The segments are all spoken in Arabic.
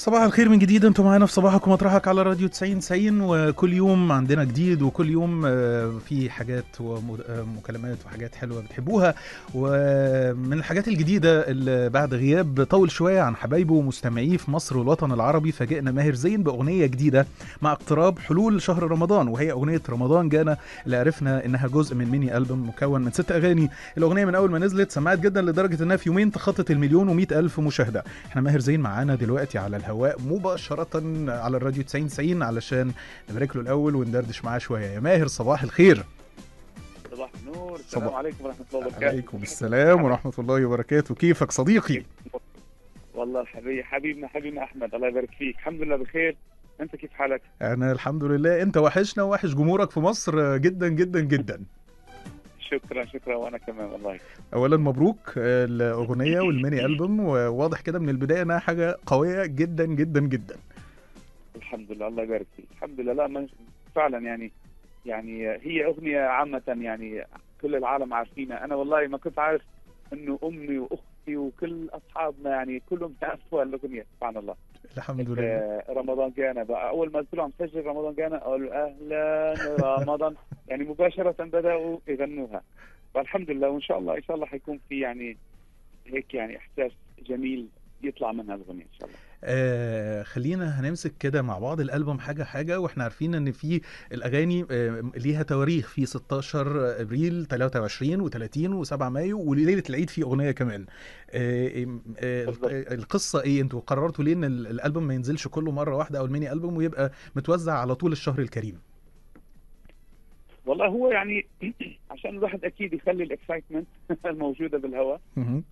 صباح الخير من جديد، انتم معانا في صباحك ومطرحك على راديو 90 وكل يوم عندنا جديد، وكل يوم في حاجات ومكالمات وحاجات حلوة بتحبوها. ومن الحاجات الجديدة اللي بعد غياب طول شوية عن حبايبه ومستمعيه في مصر والوطن العربي، فاجئنا ماهر زين بأغنية جديدة مع اقتراب حلول شهر رمضان، وهي أغنية رمضان جانا، اللي عرفنا انها جزء من ميني ألبوم مكون من 6 أغاني. الأغنية من أول ما نزلت سمعت جدا لدرجة انها في يومين تخطت المليون و100 ألف مشاهدة. احنا ماهر زين معانا دلوقتي على الهواء مباشرة على الراديو 90 علشان نبارك له الأول وندردش معاه شوية. يا ماهر صباح الخير. صباح النور، السلام صباح عليكم ورحمة الله وبركاته. عليكم السلام ورحمة الله وبركاته، كيفك صديقي؟ والله حبيبنا أحمد، الله يبارك فيك. الحمد لله بخير. أنت كيف حالك؟ أنا الحمد لله، أنت وحشنا ووحش جمهورك في مصر جدا جدا جدا. شكرا وأنا كمان والله. أولا مبروك الأغنية والميني ألبوم، وواضح كده من البداية إنها حاجة قوية جدا جدا جدا. الحمد لله، الله يبارك فيك. الحمد لله. لا فعلا يعني هي أغنية عامة، يعني كل العالم عارفينها. أنا والله ما كنت عارف إنه أمي وأختي وكل أصحابنا يعني كلهم يعرفوا الأغنية، سبحان الله. الحمد لله. رمضان جانا بقى، اول ما قلت لهم سجل رمضان جانا قالوا اهلا رمضان، يعني مباشره بداوا يغنوها. فالحمد لله، وان شاء الله حيكون في يعني هيك يعني احساس جميل يطلع منها الاغنيه ان شاء الله. خلينا هنمسك كده مع بعض الألبوم حاجة حاجة، واحنا عارفين ان في الأغاني ليها تواريخ، في 16 أبريل 23 و30 و7 مايو وليلة العيد في أغنية كمان. بالضبط. القصة ايه؟ انتوا قررتوا ليه ان الألبوم ما ينزلش كله مرة واحدة او الميني ألبوم ويبقى متوزع على طول الشهر الكريم؟ والله هو يعني عشان الواحد اكيد يخلي الاكسايتمنت الموجوده بالهواء.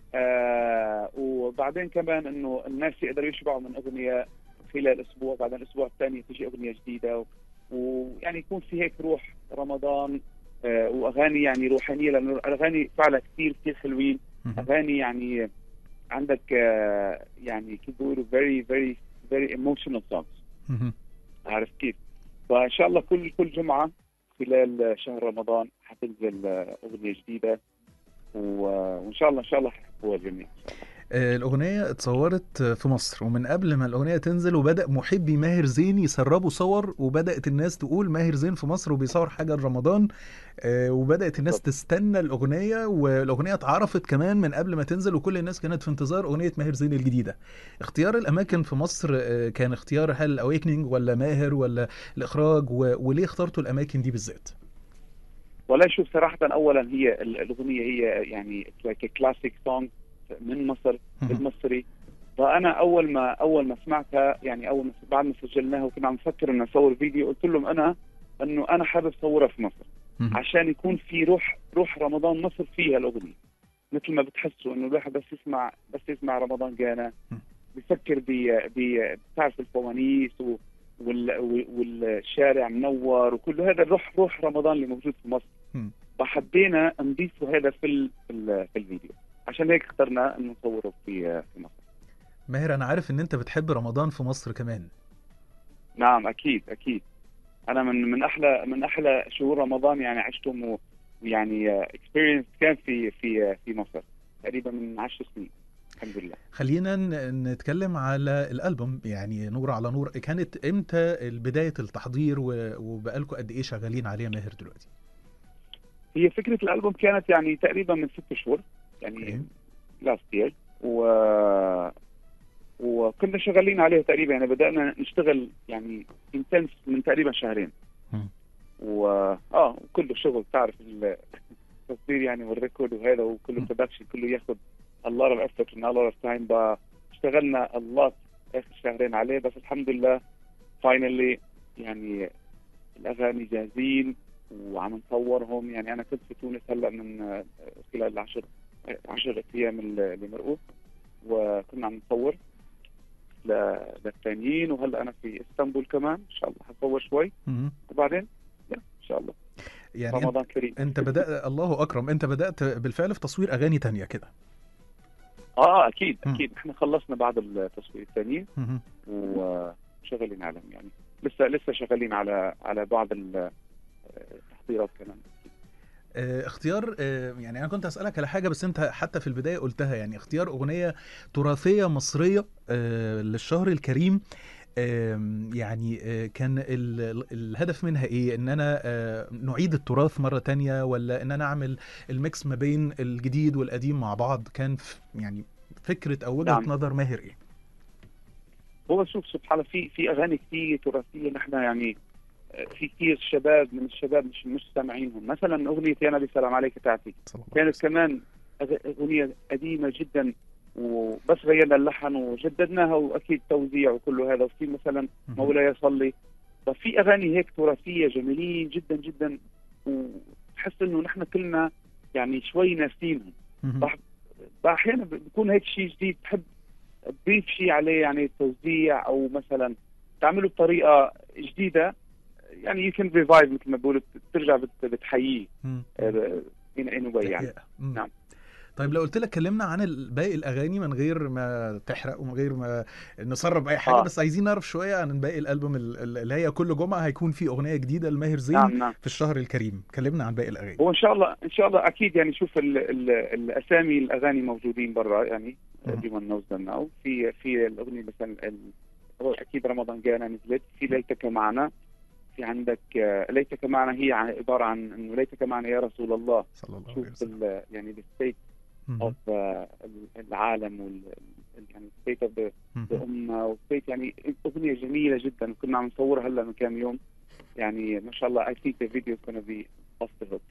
وبعدين كمان انه الناس يقدروا يشبعوا من اغنيه خلال اسبوع، بعدين الاسبوع الثاني تجي اغنيه جديده، ويعني يكون في هيك روح رمضان. واغاني يعني روحانيه، لانه الاغاني فعلا كثير كثير حلوين. اغاني يعني عندك يعني كيف بيقولوا very emotional songs. عارف كيف؟ فان شاء الله كل جمعه خلال شهر رمضان حتنزل اغنيه جديده، وان شاء الله حيحبوها الجميع ان شاء الله. الأغنية اتصورت في مصر، ومن قبل ما الأغنية تنزل وبدأ محبي ماهر زين يسربوا صور، وبدأت الناس تقول ماهر زين في مصر وبيصور حاجة لرمضان. وبدأت الناس بالضبط. تستنى الأغنية، والأغنية اتعرفت كمان من قبل ما تنزل، وكل الناس كانت في انتظار أغنية ماهر زين الجديدة. اختيار الأماكن في مصر كان اختيار هل الأويكنينج ولا ماهر ولا الإخراج، وليه اخترتوا الأماكن دي بالذات؟ ولا شوف صراحه، اولا هي الاغنيه هي يعني كلاسيك سونج من مصر بالمصري. فانا اول ما سمعتها، يعني اول ما بعد ما سجلناها وكنا عم نفكر انه نصور فيديو، قلت لهم انه حابب صورها في مصر عشان يكون في روح رمضان مصر فيها الاغنيه. مثل ما بتحسوا انه الواحد بس يسمع رمضان جانا بفكر بتعرف الفوانيس والشارع منور وكل هذا روح رمضان اللي موجود في مصر. فحبينا نضيفه هذا في الفيديو، عشان هيك اخترنا انه نصوره في مصر. ماهر، انا عارف ان انت بتحب رمضان في مصر كمان. نعم اكيد. انا من احلى شهور رمضان يعني عشتهم، ويعني اكسبيرينس كان في مصر تقريبا من 10 سنين الحمد لله. خلينا نتكلم على الالبوم، يعني نور على نور، كانت امتى بدايه التحضير وبقالكم قد ايه شغالين عليه ماهر دلوقتي؟ هي فكره الالبوم كانت يعني تقريبا من 6 شهور، يعني لاست يير، وكنا شغالين عليه تقريبا، يعني بدأنا نشتغل يعني انتنس من تقريبا شهرين. وكله شغل، تعرف التصوير يعني والريكورد وهذا، وكله برودكشن، كله ياخذ a lot of effort and a lot of time. اشتغلنا a lot اخر شهرين عليه، بس الحمد لله finally يعني الاغاني جاهزين وعم نصورهم. يعني انا كنت في تونس هلا من خلال 10 ايام المرقوب، وكنا عم نصور للثانيين، وهلا انا في اسطنبول كمان ان شاء الله حصور شوي، وبعدين ان شاء الله يعني رمضان كريم. انت بدأت الله اكرم، انت بدأت بالفعل في تصوير اغاني تانية كده؟ اكيد احنا خلصنا بعض التصوير الثانيين وشغالين عليهم، يعني لسه شغالين على بعض التحضيرات كمان. اختيار يعني انا كنت اسالك على حاجه بس انت حتى في البدايه قلتها، يعني اختيار اغنيه تراثيه مصريه للشهر الكريم. يعني كان الهدف منها ايه؟ ان انا نعيد التراث مرة تانية، ولا ان انا اعمل الميكس ما بين الجديد والقديم مع بعض؟ كان يعني فكرة او وجهة نعم. نظر ماهر ايه؟ هو شوف سبحان الله، في اغاني كثير تراثيه نحن يعني في كثير شباب من الشباب مش سامعينهم. مثلا اغنيه يا نبي سلام عليك تاعتي صلى الله عليه كانت وسلم. كمان اغنيه قديمه جدا، وبس غيرنا اللحن وجددناها، واكيد توزيع وكله هذا. وفي مثلا مولاي صلي. ففي اغاني هيك تراثيه جميلين جدا جدا، وتحس انه نحن كلنا يعني شوي ناسينهم. احيانا بيكون هيك شيء جديد، تحب تضيف شيء عليه، يعني توزيع او مثلا تعمله بطريقه جديده، يعني يمكن ريفايف مثل ما بقولوا، بترجع بتحييه in a way يعني. نعم. طيب لو قلت لك كلمنا عن باقي الاغاني من غير ما تحرق ومن غير ما نسرب اي حاجه، بس عايزين نعرف شويه عن باقي الالبوم اللي هي كل جمعه هيكون فيه اغنيه جديده لماهر زين. نعم نعم. في الشهر الكريم كلمنا عن باقي الاغاني. هو ان شاء الله اكيد يعني. شوف الاسامي الاغاني موجودين برا يعني. everyone knows them now. في الاغنيه مثلا هو اكيد رمضان جانا نزلت. في ليتك معنا. في عندك ليتك معنا، هي عباره عن انه ليتك معنا يا رسول الله صلى الله عليه وسلم. شوف يعني الستيت اوف العالم يعني ستيت اوف ذا امه، وستيت يعني اغنيه جميله جدا. كنا عم نصورها هلا من كم يوم، يعني ما شاء الله. I think the video is gonna be off the hook.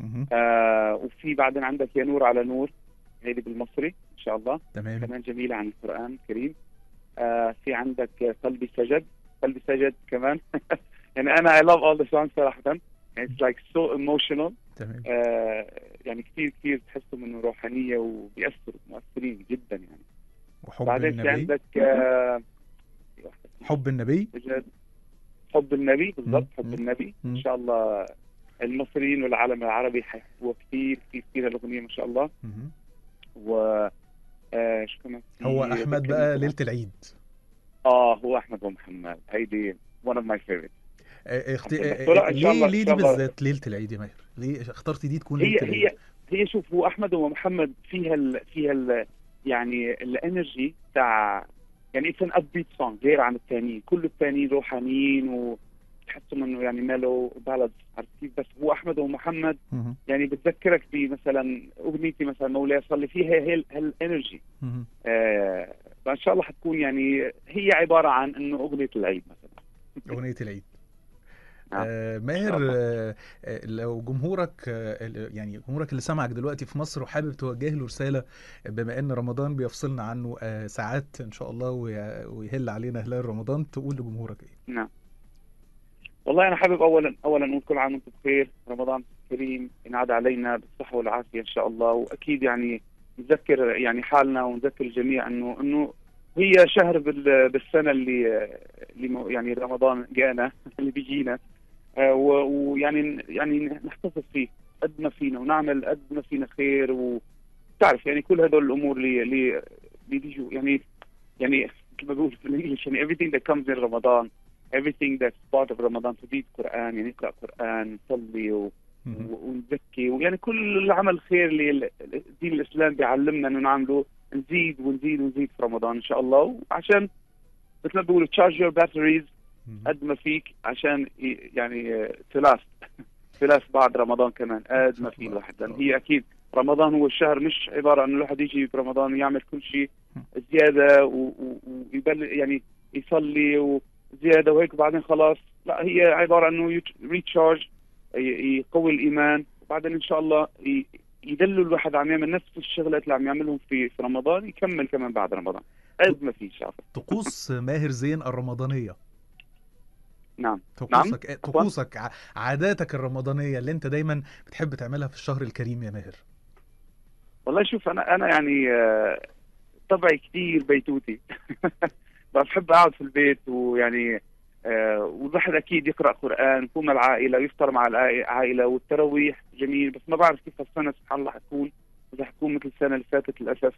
وفي بعدين عندك يا نور على نور، هيدي بالمصري ان شاء الله. تمام. كمان جميله عن القران الكريم. في عندك قلبي سجد كمان. يعني انا I love all the songs صراحه. يعني it's like so emotional. تمام. يعني كثير تحسوا منه روحانيه وبيأثروا مؤثرين جدا يعني. وحب بعدين النبي. في عندك حب النبي. حب النبي بالضبط. حب النبي ان شاء الله المصريين والعالم العربي حيحبوها كثير الاغنيه ما شاء الله. و شو كمان هو احمد بقى ليله العيد. هو احمد ومحمد، هيدي one of my favorites. ليه دي بالذات ليله العيد يا ماهر؟ ليه اخترتي دي تكون ليله العيد؟ هي شوف، هو احمد ومحمد فيها يعني الانرجي تاع، يعني اتس ان ابيت سونج غير عن الثانيين. كل الثانيين روحانيين وتحسوا انه يعني ميلو بالاد، عرفت كيف؟ بس هو احمد ومحمد يعني بتذكرك بمثلا اغنيتي مثلا مولاي صلي، فيها هالانرجي. فان شاء الله حتكون يعني هي عباره عن انه اغنيه العيد مثلا. اغنيه العيد. ماهر، لو جمهورك يعني جمهورك اللي سمعك دلوقتي في مصر وحابب توجه له رسالة، بما ان رمضان بيفصلنا عنه ساعات ان شاء الله ويهل علينا هلال رمضان، تقول لجمهورك ايه؟ نعم والله انا حابب اولا نقول كل عام وانتم بخير، رمضان كريم ينعاد علينا بالصحة والعافية ان شاء الله. واكيد يعني نذكر يعني حالنا ونذكر الجميع انه هي شهر بالسنة اللي يعني رمضان جانا اللي بيجينا، ويعني نحتفظ فيه قد ما فينا ونعمل قد ما فينا خير. وتعرف يعني كل هدول الامور اللي بيجوا يعني مثل ما بقول في الانجليش، يعني everything that comes in رمضان، everything that's part of رمضان، تزيد قرآن، يعني نقرأ قرآن، نصلي ونزكي، ويعني كل العمل الخير اللي دين الإسلام بيعلمنا إنه نعمله نزيد ونزيد ونزيد في رمضان إن شاء الله. وعشان مثل ما بقول charge your batteries قد ما فيك، عشان يعني ثلاث بعد رمضان كمان قد ما في الواحد. لأن هي أكيد رمضان هو الشهر، مش عبارة أن الواحد يجي برمضان ويعمل كل شيء زيادة ويبل يعني يصلي وزيادة وهيك وبعدين خلاص. لا، هي عبارة أنه ريتشارج، يقوي الإيمان، وبعدين إن شاء الله يدلوا الواحد عم يعمل نفس الشغلات اللي عم يعملهم في رمضان، يكمل كمان بعد رمضان قد ما في إن شاء الله. طقوس ماهر زين الرمضانية. نعم. طقوسك عاداتك الرمضانية اللي انت دايما بتحب تعملها في الشهر الكريم يا ماهر. والله شوف، انا يعني طبعي كثير بيتوتي. بحب اقعد في البيت، ويعني والواحد اكيد يقرا قران، يكون مع العائله، ويفطر مع العائله، والتراويح جميل. بس ما بعرف كيف السنه سبحان الله حتكون، اذا حتكون مثل السنه اللي فاتت للاسف.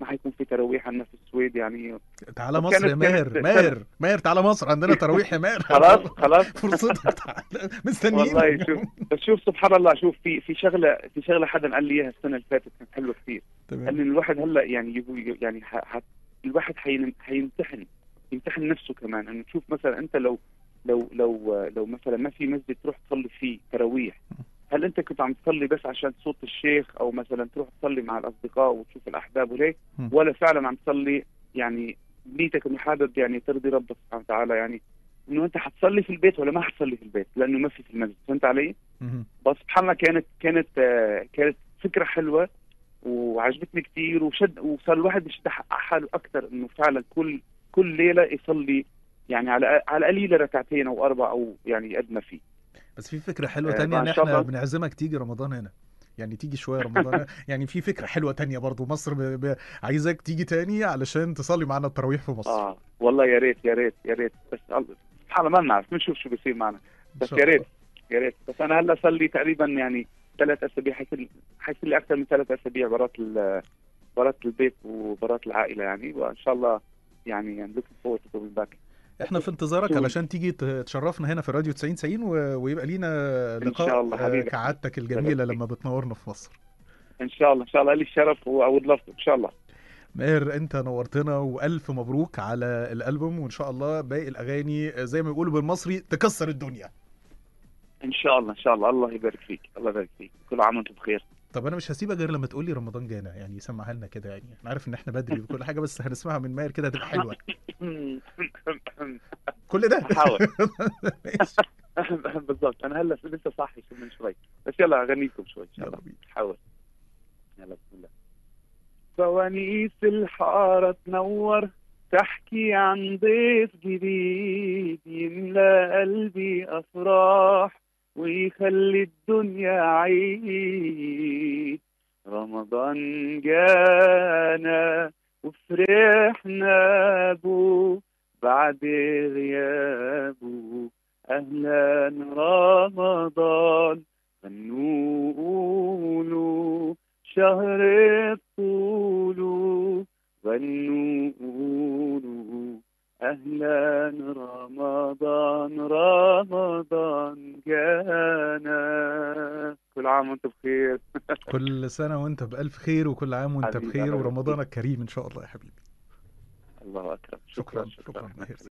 ما حيكون في تراويح عندنا في السويد يعني. تعالى مصر يا ماهر، ماهر تعالى مصر، عندنا تراويح يا ماهر. خلاص فرصتك، تعالى مستنيين. والله شوف، بس شوف سبحان الله، شوف في شغله حدا قال لي اياها السنه اللي فاتت كانت حلوه كثير. قال لي تمام. الواحد هلا يعني يعني الواحد يمتحن نفسه كمان، انه تشوف مثلا انت لو مثلا ما في مسجد تروح تصلي فيه تراويح، هل انت كنت عم تصلي بس عشان صوت الشيخ، او مثلا تروح تصلي مع الاصدقاء وتشوف الاحباب وليه، ولا فعلا عم تصلي يعني نيتك انه حابب يعني ترضي ربك سبحانه وتعالى، يعني انه انت حتصلي في البيت ولا ما حتصلي في البيت لانه ما في المسجد. فهمت علي؟ بس سبحان الله كانت فكره حلوه وعجبتني كثير، وصار الواحد يشد حاله اكثر انه فعلا كل ليله يصلي يعني على قليله ركعتين او اربع او يعني قد ما فيه. بس في فكرة حلوة تانية، ان ان شاء احنا الله بنعزمك تيجي رمضان هنا، يعني تيجي شوية رمضان هنا. يعني في فكرة حلوة تانية برضو، مصر عايزك تيجي تاني علشان تصلي معنا التراويح في مصر. والله يا ريت يا ريت يا ريت، بس سبحان الله ما بنعرف، بنشوف شو بيصير معنا. ان بس شاء يا الله. ريت يا ريت. بس انا هلا صار لي تقريبا يعني 3 اسابيع، حيصير لي اكثر من 3 اسابيع برات البيت وبرات العائله يعني، وان شاء الله يعني looking forward to coming back. احنا في انتظارك soon. علشان تيجي تشرفنا هنا في راديو 90 ويبقى لينا ان شاء لقاء الله حبيبي. كعادتك الجميلة لما بتنورنا في مصر. ان شاء الله ان شاء الله لي الشرف واود لاف ان شاء الله. ماهر انت نورتنا، والف مبروك على الالبوم، وان شاء الله باقي الاغاني زي ما بيقولوا بالمصري تكسر الدنيا. ان شاء الله ان شاء الله. الله يبارك فيك، الله يبارك فيك، كل عام وانتم بخير. طب انا مش هسيبك غير لما تقول لي رمضان جانا، يعني سمعها لنا كده، يعني انا عارف ان احنا بدري وكل حاجه، بس هنسمعها من ماهر كده هتبقى حلوه. كل ده هحاول. ماشي. بالضبط، انا هلا لسه صاحي من شوي، بس يلا اغنيكم شوي ان شاء الله. يلا بينا. حاول. يلا بسم الله. فوانيس الحارة تنور، تحكي عن ضيف جديد يملى قلبي أفراح ويخلي الدنيا عيد. رمضان جانا وفرحنا بو بعد غيابه، أهلا رمضان غنوا قولوا شهر الطول، غنوا قولوا أهلا رمضان رمضان جانا. كل عام وانت بخير. كل سنه وانت بالف خير، وكل عام وانت حبيبي بخير، الله يبارك فيك. ورمضانك كريم ان شاء الله يا حبيبي. الله أكرم. شكرا شكرا ماهر.